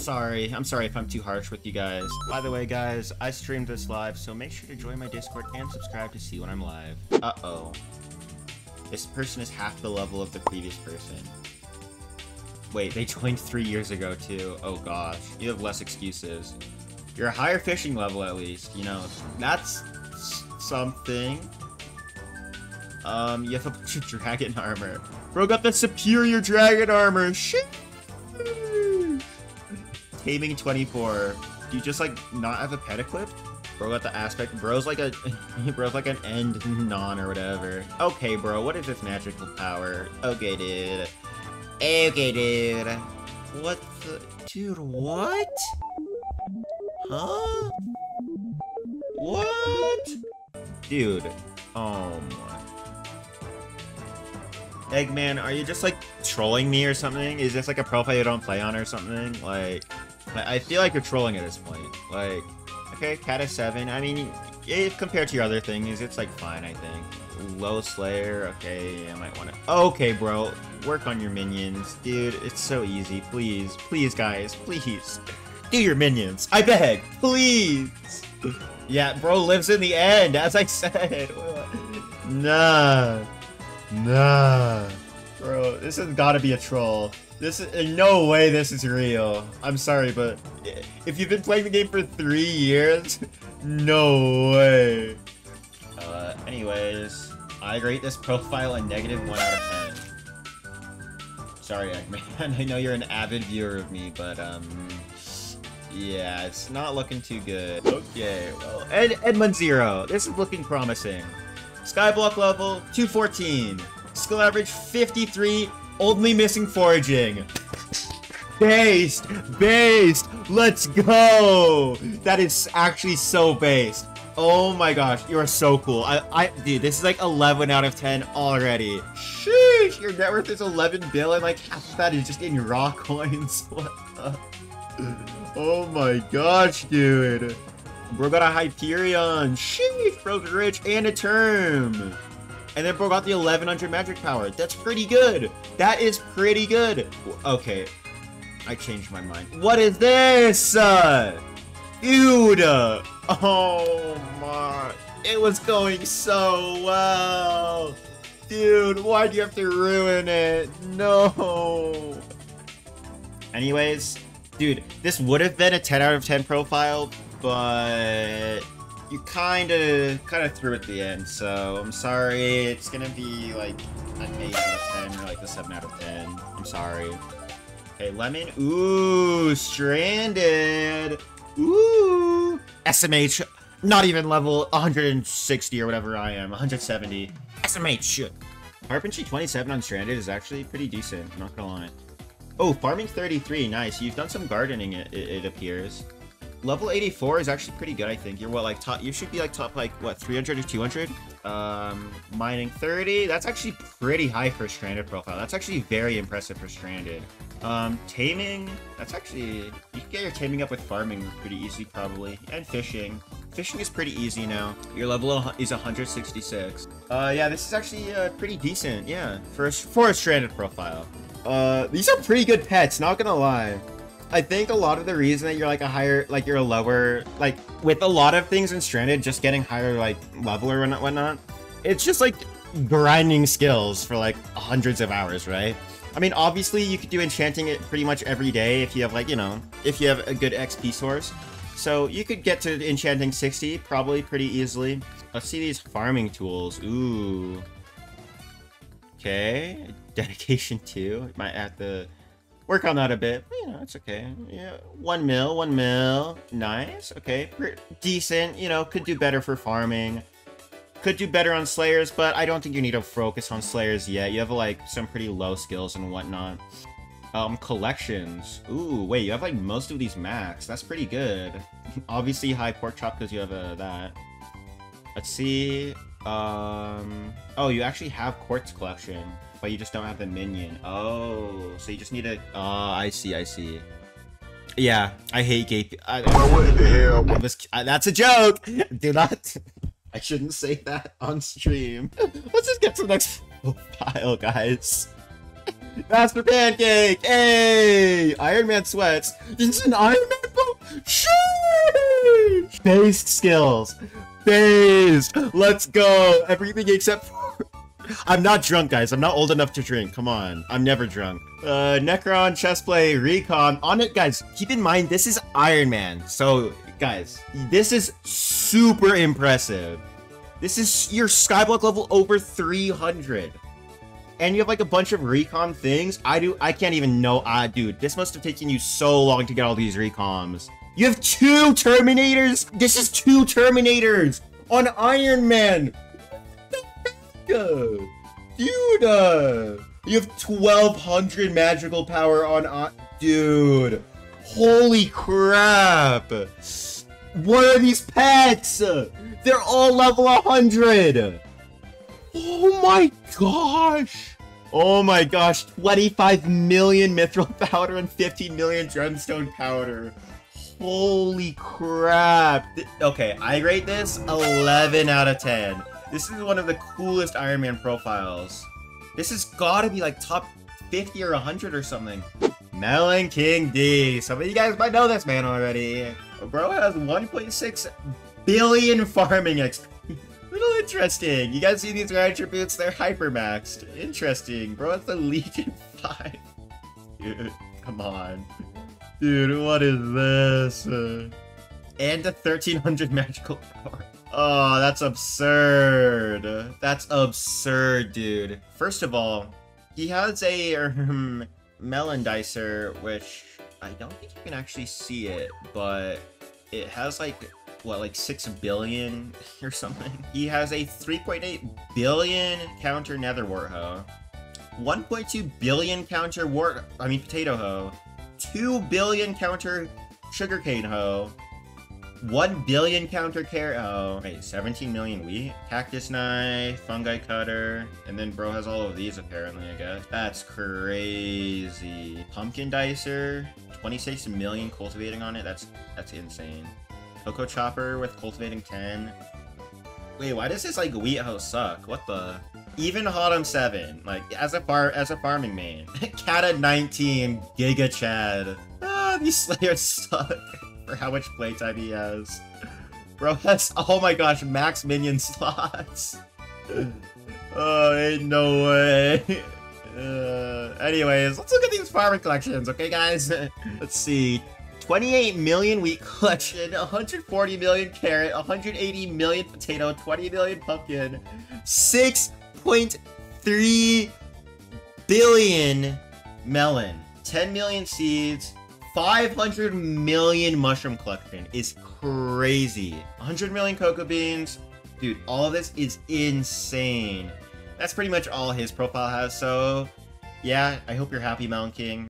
sorry. I'm sorry if I'm too harsh with you guys. By the way, guys, I streamed this live, so make sure to join my Discord and subscribe to see when I'm live. Uh-oh. This person is half the level of the previous person. Wait, they joined 3 years ago, too. Oh, gosh. You have less excuses. You're a higher fishing level, at least. You know, that's something. You have a bunch of dragon armor. Bro got the superior dragon armor. Shit. Taming 24. Do you just like not have a pet equipped? Bro got the aspect. Bro's like an end non or whatever. Okay, bro. What is this magical power? Okay, dude. Okay, dude. What the? Dude, what? Huh? What? Dude. Oh my. Eggman, are you just like trolling me or something? Is this like a profile you don't play on or something? Like, I feel like you're trolling at this point. Like, okay, Kata 7. I mean, if compared to your other things, it's like fine, I think. Low Slayer, okay, I might want to. Okay, bro, work on your minions, dude. It's so easy. Please, please, guys, please, do your minions. I beg, please. Yeah, bro lives in the end, as I said. Nah. Nah. Bro, this has gotta be a troll. This is, in no way this is real. I'm sorry, but if you've been playing the game for 3 years, no way. Anyways, I rate this profile a -1 out of 10. Sorry, Eggman. I know you're an avid viewer of me, but, yeah, it's not looking too good. Okay, well, Edmund 0. This is looking promising. Skyblock level 214. Skill average 53. Only missing foraging. Based! Based! Let's go! That is actually so based. Oh my gosh, you are so cool. Dude, this is like 11 out of 10 already. Sheesh! Your net worth is 11 bill and like half of that is just in raw coins. What the? Oh my gosh, dude. Bro got a Hyperion. Sheesh, bro's rich and a term. And then bro got the 1100 magic power. That's pretty good. That is pretty good. Okay, I changed my mind. What is this? Dude. Oh my. It was going so well. Dude, why'd you have to ruin it? No. Anyways, dude, this would have been a 10 out of 10 profile, but you kind of threw at the end, so I'm sorry. It's gonna be like an 8 out of 10 or like a 7 out of 10. I'm sorry. Okay, Lemon. Ooh, Stranded. Ooh, SMH. Not even level 160 or whatever I am. 170. SMH. Carpentry 27 on Stranded is actually pretty decent. I'm not gonna lie. Oh, farming 33. Nice. You've done some gardening. It appears. Level 84 is actually pretty good, I think. You're what, like top? You should be like top, like what, 300 or 200? Mining 30. That's actually pretty high for Stranded profile. That's actually very impressive for Stranded. Taming. That's actually, you can get your taming up with farming pretty easy, probably, and fishing. Fishing is pretty easy now. Your level is 166. Yeah, this is actually pretty decent. Yeah, for a Stranded profile. These are pretty good pets. Not gonna lie. I think a lot of the reason that you're like a higher, like you're a lower, like with a lot of things in Stranded, just getting higher like level or whatnot, it's just like grinding skills for like hundreds of hours, right? I mean, obviously you could do enchanting it pretty much every day if you have like, you know, if you have a good XP source. So you could get to enchanting 60 probably pretty easily. Let's see these farming tools. Ooh. Okay. Dedication 2. Might have to work on that a bit, but, you know, it's okay. Yeah, 1 mil. Nice. Okay, decent. You know, could do better for farming. Could do better on Slayers, but I don't think you need to focus on Slayers yet. You have like some pretty low skills and whatnot. Collections. Ooh, wait, you have like most of these max. That's pretty good. Obviously high pork chop because you have that. Let's see. Oh, you actually have quartz collection, but you just don't have the minion. Oh, so you just need a. Oh, I see. Yeah, I hate Gape. What the hell? That's a joke. Do not. I shouldn't say that on stream. Let's just get to the next profile, guys. Master Pancake! Hey! Iron Man sweats. This is an Iron Man boat? Sheesh! Based skills. Based! Let's go! Everything except for... I'm not drunk, guys. I'm not old enough to drink. Come on. I'm never drunk. Necron, chestplay, recon. On it, guys, keep in mind, this is Iron Man. So, guys, this is super impressive. This is your Skyblock level over 300. And you have like a bunch of recon things. I can't even know. Dude, this must have taken you so long to get all these recons. You have 2 Terminators. This is 2 Terminators on Iron Man. Dude, you have 1200 magical power on, dude, holy crap. What are these pets? They're all level 100. Oh my gosh. Oh my gosh, 25 million mithril powder and 15 million gemstone powder. Holy crap. Okay, I rate this 11 out of 10. This is one of the coolest Iron Man profiles. This has gotta be like top 50 or 100 or something. Melon King D. Some of you guys might know this man already. Bro has 1.6 billion farming XP. Little interesting. You guys see these attributes? They're hypermaxed. Interesting. Bro has the Legion 5. Dude, come on. Dude, what is this? And a 1300 magical power. Oh, that's absurd. That's absurd, dude. First of all, he has a Melon Dicer, which I don't think you can actually see it, but it has like, what, like 6 billion or something? He has a 3.8 billion counter Nether Wart Hoe, 1.2 billion counter Potato Hoe, 2 billion counter Sugarcane Hoe, 1 billion counter carrot. Oh, wait, 17 million wheat, cactus knife, fungi cutter, and then bro has all of these apparently, I guess. That's crazy. Pumpkin dicer, 26 million cultivating on it. That's insane. Cocoa chopper with cultivating 10. Wait, why does this like wheat hoe suck? What the? Even Hotum 7, like as a farming main. Kata 19, Giga Chad. Ah, these slayers suck. For how much playtime he has. Bro has, oh my gosh, max minion slots. Oh, ain't no way. Anyways, let's look at these farming collections, okay guys? Let's see. 28 million wheat collection, 140 million carrot, 180 million potato, 20 million pumpkin, 6.3 billion melon, 10 million seeds, 500 million mushroom collection is crazy. 100 million cocoa beans. Dude, all of this is insane. That's pretty much all his profile has, so yeah, I hope you're happy, Melon King.